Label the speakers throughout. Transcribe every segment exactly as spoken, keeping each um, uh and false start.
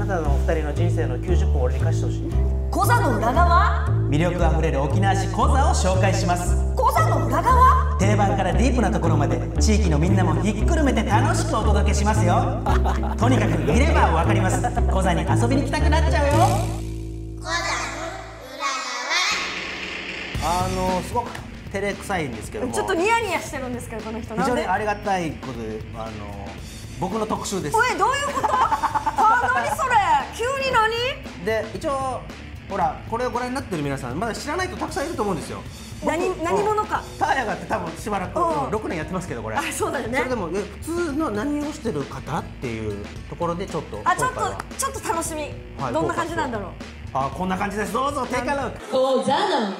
Speaker 1: たのお二人の人生のきゅうじゅっぷんを俺に貸してほしい。
Speaker 2: コザの裏側、
Speaker 3: 魅力あふれる沖縄市コザを紹介します。
Speaker 2: コザの裏側、
Speaker 3: 定番からディープなところまで地域のみんなもひっくるめて楽しくお届けしますよ。とにかく見ればわかります。コザに遊びに来たくなっちゃうよ。
Speaker 4: コザの裏
Speaker 1: あのすごく照れくさいんですけども、
Speaker 2: ちょっとニヤニヤしてるんですけど、この人
Speaker 1: 非常にありがたいことで、あの僕の特集です。
Speaker 2: おい、どういうこと？あ、何それ、急に何？
Speaker 1: で一応ほら、これをご覧になってる皆さんまだ知らない人たくさんいると思うんですよ。
Speaker 2: 何何者か。
Speaker 1: ターヤがって多分しばらくろくねんやってますけど、これ。
Speaker 2: あ、そうだよね。
Speaker 1: それでもえ普通の何をしてる方っていうところでちょっと
Speaker 2: あ、ちょっとちょっと楽しみ。どんな感じなんだろう。
Speaker 1: あ、こんな感じです。どうぞテイクアロック。
Speaker 2: コザの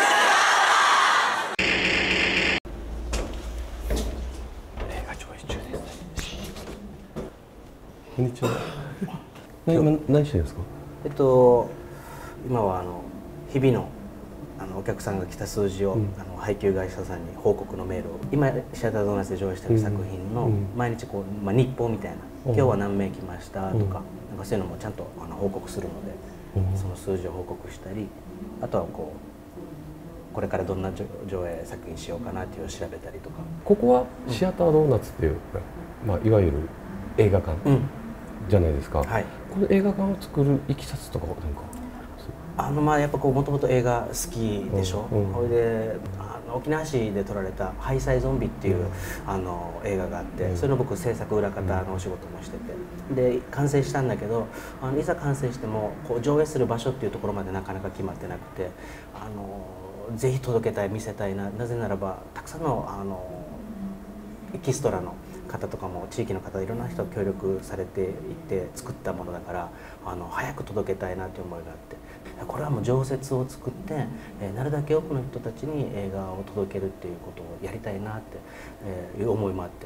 Speaker 5: こんにちは。今何してるんですか？
Speaker 1: えっと今はあの日々のあのお客さんが来た数字を、うん、あの配給会社さんに報告のメールを、今シアタードーナツで上映している作品の毎日こう、まあ、日報みたいな、うん、今日は何名来ましたとか、うん、なんかそういうのもちゃんとあの報告するので、うん、その数字を報告したり、あとはこうこれからどんな上映作品しようかなっていうのを調べたりとか。
Speaker 5: ここはシアタードーナツっていう、まあ、いわゆる映画館、うんじゃないですか。はい、この映画館を作るいきさつとかなんか
Speaker 1: あのまあやっぱこうもともと映画好きでしょ。それ、うん、であの沖縄市で撮られた「ハイサイゾンビ」っていう、うん、あの映画があって、うん、それの僕制作裏方のお仕事もしてて、で完成したんだけど、あのいざ完成してもこう上映する場所っていうところまでなかなか決まってなくて、あのぜひ届けたい、見せたいな。なぜならばたくさんのあのエキストラの方とかも地域の方いろんな人が協力されていて作ったものだから、あの早く届けたいなという思いがあって、これはもう常設を作って、えー、なるだけ多くの人たちに映画を届けるっていうことをやりたいなって、えー、いう思いもあって、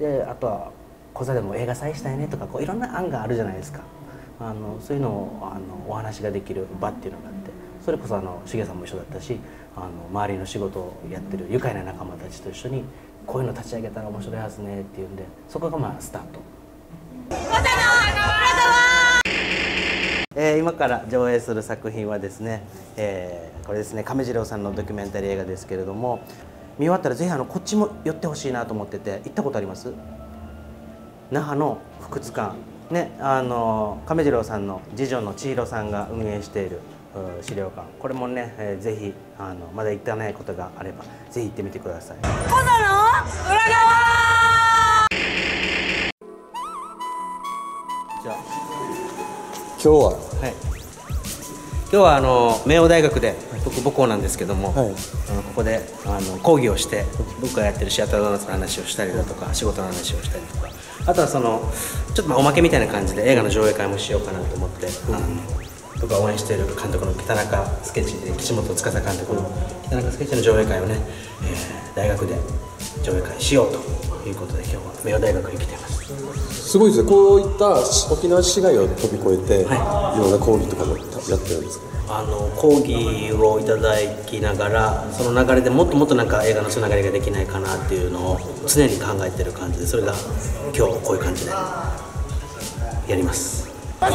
Speaker 1: であとはコザでも映画祭したいねとか、こういろんな案があるじゃないですか。あのそういうのをあのお話ができる場っていうのがあって、それこそあのしげさんも一緒だったし、あの周りの仕事をやってる愉快な仲間たちと一緒にこういうの立ち上げたら面白いはずねっていうんで、そこがまあスタート。えー、今から上映する作品はですね、えー、これですね、亀次郎さんのドキュメンタリー映画ですけれども、見終わったらぜひあのこっちも寄ってほしいなと思ってて。行ったことあります？那覇の福津館ね、あの亀次郎さんの次女の千尋さんが運営している資料館、これもね、えー、ぜひあのまだ行ってないことがあればぜひ行ってみてください。
Speaker 2: コザの裏側。
Speaker 1: じゃあ
Speaker 5: 今日は、はい、
Speaker 1: 今日はあの明王大学で僕母校なんですけども、はい、あのここであの講義をして僕がやってるシアタードーナツの話をしたりだとか仕事の話をしたりとか、あとはそのちょっとまあおまけみたいな感じで映画の上映会もしようかなと思って、うん、あの僕が応援している監督の北中スケッチで岸本司監督の北中スケッチの上映会をね、えー、大学で上映会しようということで今日は明王大学に来ています。
Speaker 5: すごいですね。こういった沖縄市街を飛び越えて、はい、いろんな講義とかもやってるんですか？
Speaker 1: あの講義をいただきながら、その流れでもっともっとなんか映画のつながりができないかなっていうのを常に考えてる感じで、それが今日こういう感じでやります。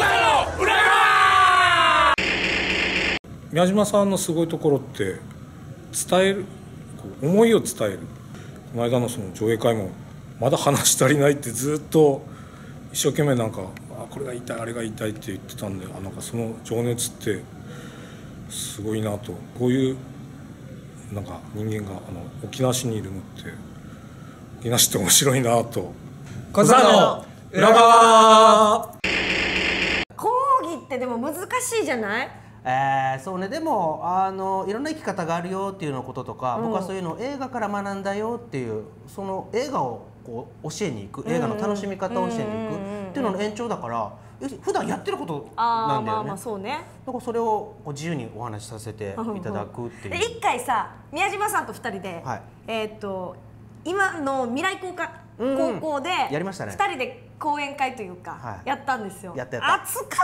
Speaker 6: 宮島さんのすごいところって伝える、思いを伝える。この間のその上映会もまだ話足りないってずっと一生懸命なんか、あこれが言いたいあれが言いたいって言ってたんで、あなんかその情熱ってすごいなと。こういうなんか人間があの沖縄市にいるのって沖縄市って面白いなと。
Speaker 3: コザの裏側。
Speaker 2: 講義ってでも難しいじゃない？
Speaker 1: えー、そうね。でもあのいろんな生き方があるよっていうのこととか、うん、僕はそういうのを映画から学んだよっていう、その映画をこう教えに行く、映画の楽しみ方を教えに行くっていうのの延長だから、普段やってることなんだよね。だからそれをこう自由にお話しさせていただくっていう。
Speaker 2: 一回さ、宮島さんとふたりで、はい、えっと今の未来工科高校でやりましたね。ふたりで講演会というか、はい、やったんですよ。やったやった。暑かった。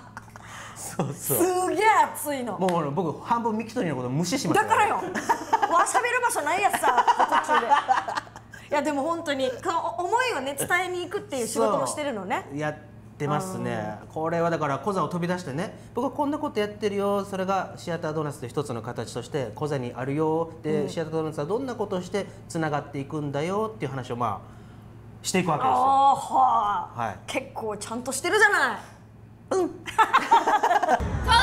Speaker 1: そうそう。
Speaker 2: すげえ暑いの。
Speaker 1: もう僕半分ミキトリーのこと無視しました。
Speaker 2: だからよ。わしゃべる場所ないやつさ、途中で。いやでも本当にこの思いをね伝えに行くっていう仕事もしてるのね。
Speaker 1: やってってますね。これはだからコザを飛び出してね、僕はこんなことやってるよ、それがシアタードーナツの一つの形としてコザにあるよで、うん、シアタードーナツはどんなことをしてつながっていくんだよっていう話をまあしていくわけですよ。
Speaker 2: あーはー、はい、結構ちゃんとしてるじゃない。うん。コザの裏側。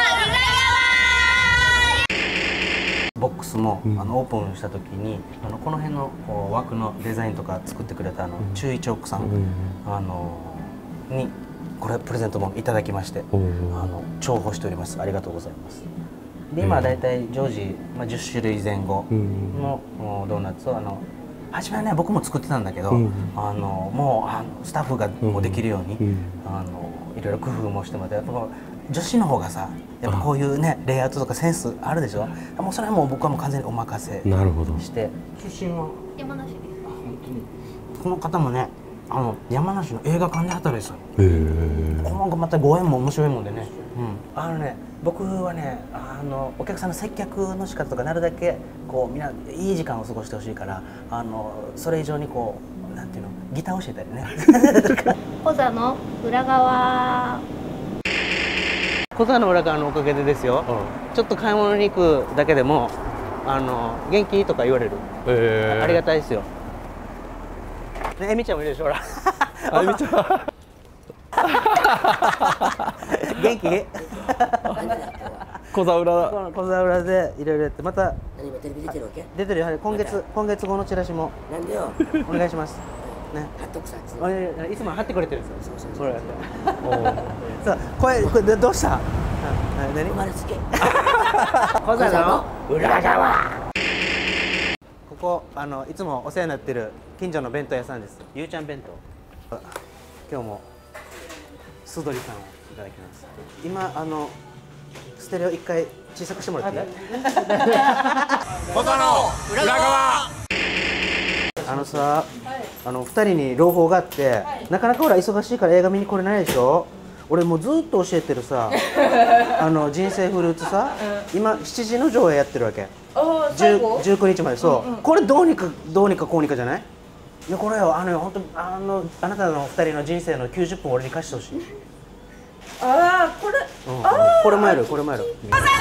Speaker 1: ボックスも、うん、あのオープンした時にあのこの辺のこう枠のデザインとか作ってくれたあの、うん、中井チョークさん、うん、あのにこれプレゼントもいただきまして、うん、あの重宝しております。ありがとうございます。で今だいたい常時、まあ、じゅっしゅるいぜん後の、うん、ドーナツをあの初めはね僕も作ってたんだけど、うん、あのもうあのスタッフがもうできるように、うん、あのいろいろ工夫もしてもらって、やっぱ女子の方がさやっぱこういうねレイアウトとかセンスあるでしょ。もうそれはもう僕はもう完全にお任せして。出身は
Speaker 2: 山梨です。
Speaker 1: あ本当にこの方もねあの山梨の映画館で働いてたの。このまたご縁も面白いもんでね、うん、あのね僕はねあのお客さんの接客の仕方とかなるだけこうみんないい時間を過ごしてほしいから、あのそれ以上にこうなんていうのギター教えたりね。
Speaker 2: コザの裏側。
Speaker 1: コザの裏側のおかげでですよ、うん、ちょっと買い物に行くだけでもあの元気とか言われる、えー、ありがたいですよ。ねえみちゃんもいるでしょほら。
Speaker 5: あみちゃん
Speaker 1: 元気？
Speaker 5: 小座裏
Speaker 1: 小座裏でいろいろやってまた
Speaker 7: 今テレビ出てるわけ？
Speaker 1: 出てるよ。今月今月号のチラシも
Speaker 7: なんでよ
Speaker 1: お願いしますね。
Speaker 7: 貼っとくさ
Speaker 1: いつも貼ってくれてるんですよ。
Speaker 7: そうそう
Speaker 1: そうそうこれこれどうした？
Speaker 7: 何？生まれつけ
Speaker 1: 小座の裏側。ここあのいつもお世話になってる近所の弁当屋さんです。ゆうちゃん弁当。今日もすどりさんをいただきます。今あのステレオ一回小さくしてもらっていい？
Speaker 6: コザの裏側。
Speaker 1: あのさ、あのふたりに朗報があって、はい、なかなかほら忙しいから映画見に来れないでしょ。俺もうずっと教えてるさあの人生フルーツさ、うん、今しちじの上映やってるわけ。じゅうくにちまで。そう、うんうん、これどうにかどうにかこうにかじゃない？いやこれよあの本当あのあなたのふたりの人生のきゅうじゅっぷん俺に貸してほしい。
Speaker 2: ああこれ、
Speaker 1: うん、あこれもやるこれもやる。
Speaker 2: コザの裏側。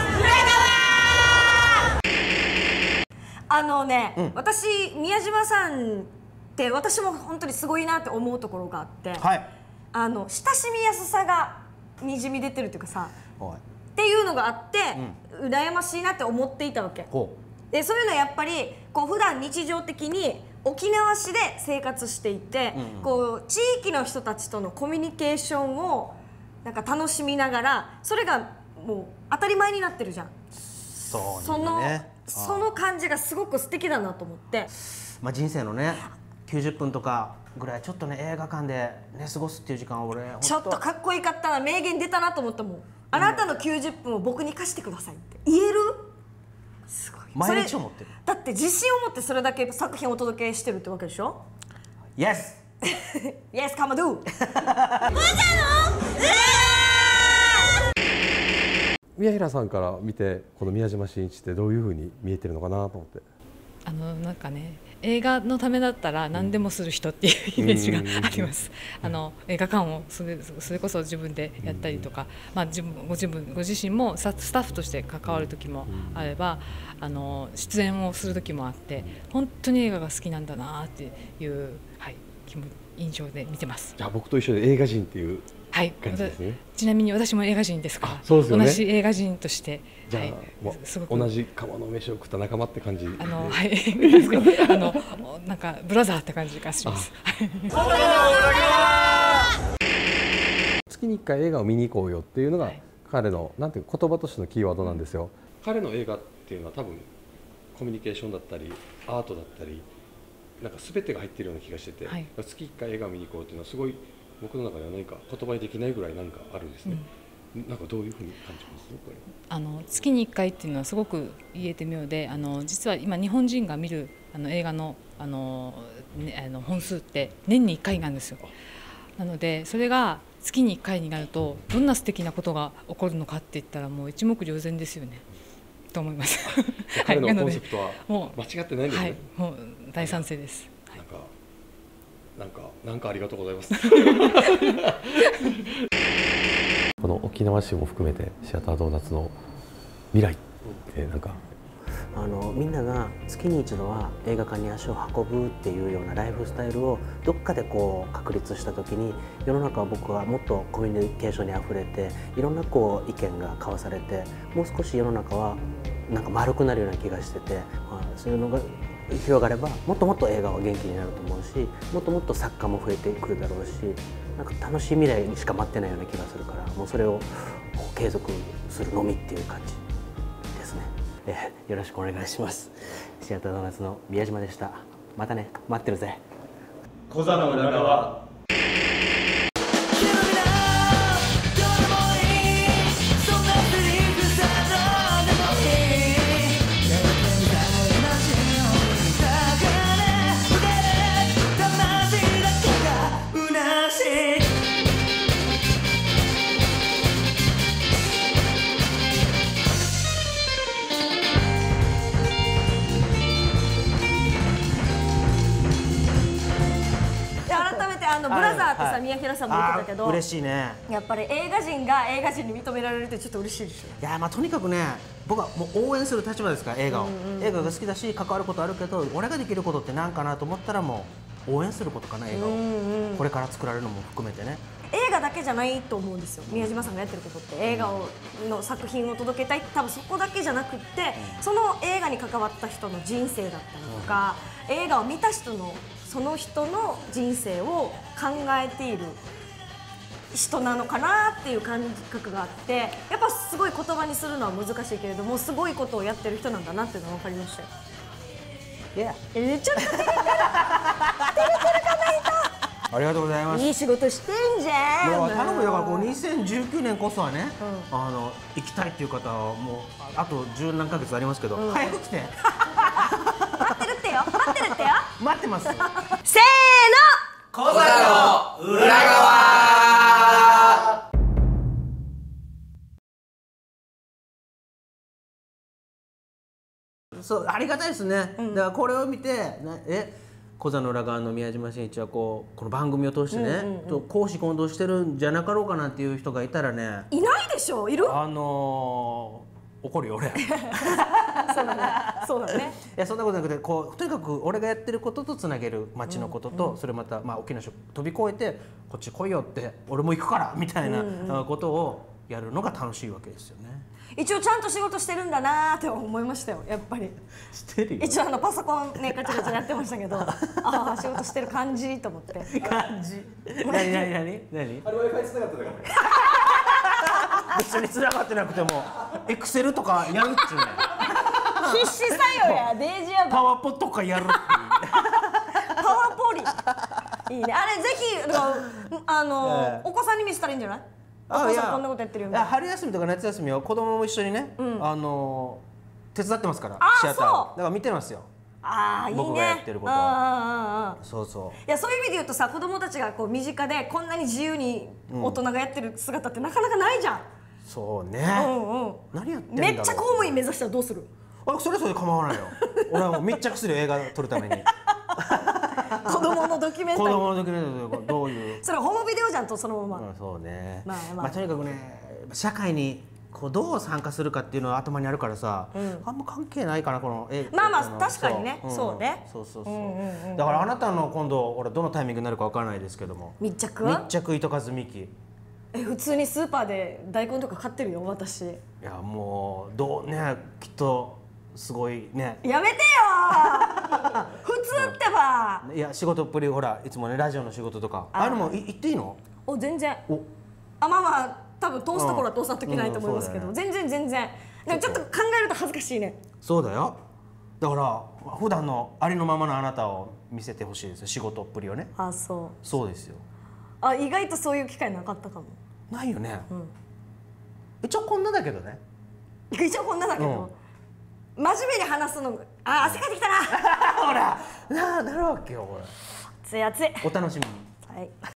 Speaker 2: あのね、うん、私宮島さんって私も本当にすごいなって思うところがあって、はい、あの親しみやすさがにじみ出てるっていうかさっていうのがあって、うん、羨ましいなって思っていたわけで、そういうのはやっぱりこう普段日常的に沖縄市で生活していて、うんうん、こう地域の人たちとのコミュニケーションをなんか楽しみながらそれがもう当たり前になってるじゃん。
Speaker 1: そう
Speaker 2: そのその感じがすごく素敵だなと思って、
Speaker 1: まあ人生のねきゅうじゅっぷんとかぐらいちょっとね映画館でね過ごすっていう時間を俺
Speaker 2: ちょっとかっこいいかったな。名言出たなと思ったもん。あなたのきゅうじゅっぷんを僕に貸してくださいって言える？すごい。
Speaker 1: 毎日思ってる。
Speaker 2: だって自信を持ってそれだけ作品をお届けしてるってわけでしょ？
Speaker 1: Yes!
Speaker 2: Yes, come do!
Speaker 5: 宮平さんから見てこの宮島真一ってどういうふうに見えてるのかなと思って。
Speaker 8: あのなんかね映画のためだったら何でもする人っていうイメージがあります。あの映画館をそれ、それこそ自分でやったりとか、まあ、自分ご自分ご自身もスタッフとして関わる時もあればあの出演をする時もあって本当に映画が好きなんだなっていう、はい、気も印象で見てます。
Speaker 5: じゃあ僕と一緒で映画人っていう
Speaker 8: はい、ちなみに私も映画人ですから、
Speaker 5: そうですよね、
Speaker 8: 同じ映画人として、
Speaker 5: じゃあ、はい、すごく同じ釜の飯を食った仲間って感じ。
Speaker 8: あのはい、あのなんかブラザーって感じがします。
Speaker 5: 月にいっかい映画を見に行こうよっていうのが、はい、彼のなんていう言葉としてのキーワードなんですよ。彼の映画っていうのは多分コミュニケーションだったりアートだったりなんか全てが入っているような気がしてて、はい、月いっかい映画を見に行こうっていうのはすごい僕の中では何か言葉にできないぐらい何かあるんですね。うん、なんかどういうふうに感じます？これ
Speaker 8: あの月にいっかいっていうのはすごく言えて妙で、あの実は今日本人が見るあの映画のあの、ね、あの本数って年にいっかいなんですよ。なのでそれが月にいっかいになるとどんな素敵なことが起こるのかって言ったらもう一目瞭然ですよね。と思います。
Speaker 5: 彼のコンセプトは間違ってないんですね。
Speaker 8: はい、もう大賛成です。
Speaker 5: なんかなんかなんかありがとうございますこの沖縄市も含めてシアタードーナツの未来ってなんか
Speaker 1: あのみんなが月に一度は映画館に足を運ぶっていうようなライフスタイルをどっかでこう確立した時に、世の中は僕はもっとコミュニケーションにあふれていろんなこう意見が交わされて、もう少し世の中はなんか丸くなるような気がしてて、まあ、そういうのが広がればもっともっと映画は元気になると思うし、もっともっと作家も増えてくるだろうし、なんか楽しい未来にしか待ってないような気がするから、もうそれを継続するのみっていう感じですね。えー、よろしくお願いします。シアタードーナツの宮島でした。またね、待ってるぜ。
Speaker 9: コザの裏側。
Speaker 2: ブラザーってさ、宮平さんも言ってたけど、
Speaker 3: 嬉しいね。
Speaker 2: やっぱり映画人が映画人に認められるってちょっと嬉しいでしょ。
Speaker 3: いや、まあとにかくね、僕はもう応援する立場ですから、映画を、映画が好きだし関わることあるけど、俺ができることって何かなと思ったら、もう応援することかな、映画をこれから作られるのも含めてね。
Speaker 2: 映画だけじゃないと思うんですよ、宮島さんがやってることって。映画をの作品を届けたい、多分そこだけじゃなくって、その映画に関わった人の人生だったりとか、映画を見た人のその人の人生を考えている人なのかなっていう感覚があって、やっぱすごい言葉にするのは難しいけれども、すごいことをやってる人なんだなっていうのが分かりましたよ。いや、え、ちょっと照れてるかないと。
Speaker 3: ありがとうございます。
Speaker 2: いい仕事してんじゃん。
Speaker 3: もう頼むよ。だからこうにせんじゅうきゅうねんこそはね、うん、あの行きたいっていう方はもうあと十何ヶ月ありますけど、うん、早く来て。
Speaker 2: 待ってるってよ。待ってるってよ。
Speaker 3: 待ってます。せーの。
Speaker 9: コザの裏側。
Speaker 3: そうありがたいですね。うん、だからこれを見て、ね、え。コザの裏側の宮島真一はこうこの番組を通してね、公私混同してるんじゃなかろうかなっていう人がいたらね、
Speaker 2: いないでしょ。いる？
Speaker 3: あのー、怒るよ俺。
Speaker 2: そうだね。そうだね。
Speaker 3: いや、そんなことなくて、こうとにかく俺がやってることとつなげる街のことと、うんうん、それまたまあ大きな飛び越えてこっち来いよって俺も行くからみたいなことをやるのが楽しいわけですよね。
Speaker 2: 一応ちゃんと仕事してるんだなーって思いましたよ、やっぱり。
Speaker 3: してるよ。
Speaker 2: 一応あのパソコンね、カチャカチャやってましたけど、ああ仕事してる感じと思って。
Speaker 3: 感じ。何何何何？
Speaker 9: あれ Wi-Fi 繋がってたから。
Speaker 3: 別に繋がってなくてもエクセルとかやるっちゅうね。
Speaker 2: 必死作業やデージやばい。
Speaker 3: パワポとかやるっていう。
Speaker 2: パワポリ。いいね。あれぜひあのお子さんに見せたらいいんじゃない？お父さんこんなことやってるよ。
Speaker 3: 春休みとか夏休みは子供も一緒にね、うん、あの手伝ってますから、シアター。だから見てますよ。
Speaker 2: ああ、いいね。
Speaker 3: 僕がやってることは。そうそう。
Speaker 2: いや、そういう意味で言うとさ、子供たちがこう身近でこんなに自由に大人がやってる姿ってなかなかないじゃん。
Speaker 3: そうね。
Speaker 2: うんうん。
Speaker 3: 何やってんだろう。
Speaker 2: めっちゃ公務員目指したらどうする？
Speaker 3: あ、それそれ構わないよ。俺はもう密着する映画撮るために。
Speaker 2: 子供のドキュメンタリー。
Speaker 3: 子供のドキュメンタリーどういう。
Speaker 2: それはホームビデオじゃんとそのまま。
Speaker 3: うん、そうね。
Speaker 2: まあ
Speaker 3: まあとにかくね、社会にこうどう参加するかっていうのは頭にあるからさ、うん、あんま関係ないかなこの映
Speaker 2: 画。まあまあ確かにね、そうね。
Speaker 3: そうそうそう。だからあなたの今度俺どのタイミングになるかわからないですけども。
Speaker 2: 密着？
Speaker 3: 密着糸数美希。
Speaker 2: え、普通にスーパーで大根とか買ってるよ私。い
Speaker 3: やもうどうね、きっと。すごいね。
Speaker 2: やめてよ普通ってば。
Speaker 3: いや仕事っぷりほらいつもねラジオの仕事とかあるもん言っていいの？
Speaker 2: お全然。おあまあまあ多分通すところは通さんといけないと思いますけど、全然全然。でもちょっと考えると恥ずかしいね。
Speaker 3: そうだよ。だから普段のありのままのあなたを見せてほしいですよ、仕事っぷりをね。
Speaker 2: あ、そう。
Speaker 3: そうですよ。
Speaker 2: あ、意外とそういう機会なかったかも。
Speaker 3: ないよね。一応こんなだけどね。
Speaker 2: 一応こんなだけど。真面目に話すの、あ、汗かいてきたな。
Speaker 3: ほら、な、なるわけよ、これ。
Speaker 2: 熱い熱い。
Speaker 3: お楽しみに。
Speaker 2: はい。